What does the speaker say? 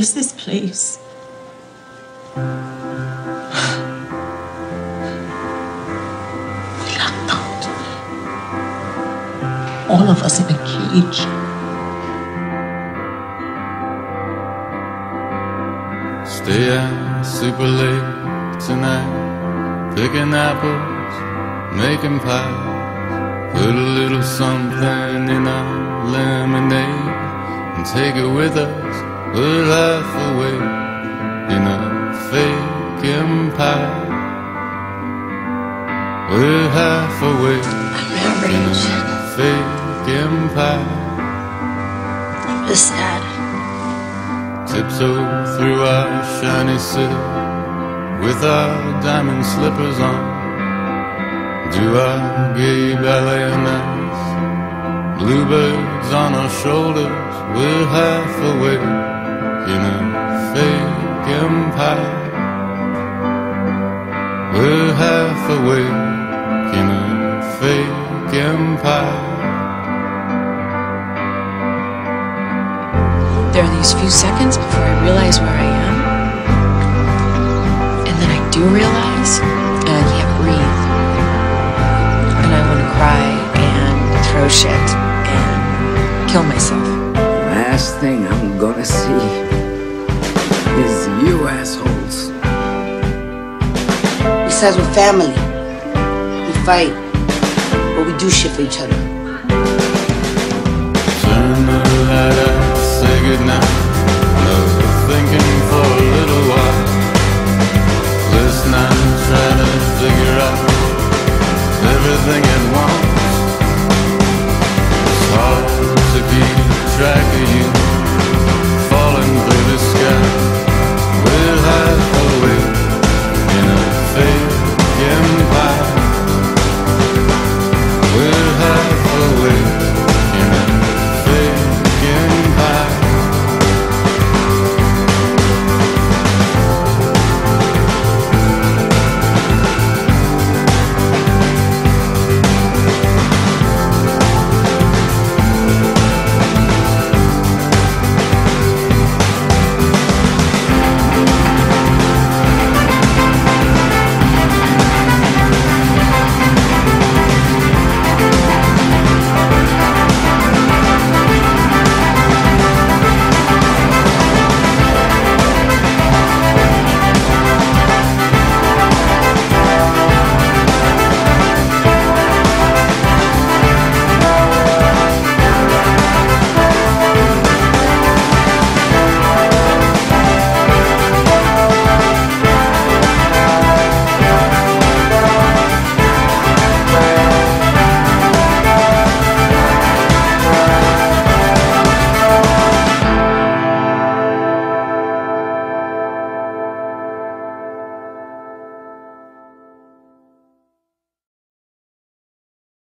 is this place? Locked out. All of us in a cage. Stay out super late tonight, picking apples, making pies. Put a little something in our lemonade and take it with us. We're half awake in a fake empire. We're half awake in a fake empire. It's sad. Tiptoe through our shiny city with our diamond slippers on. Do our gay ballet nights, bluebirds on our shoulders. We're half awake in a fake empire. We're half awake in a fake empire. There are these few seconds before I realize where I am, and then I do realize, and I can't breathe, and I want to cry and throw shit and kill myself. Last thing I'm gonna see is you assholes. Besides, we're family. We fight, but we do shit for each other. Turn the light out, say goodnight.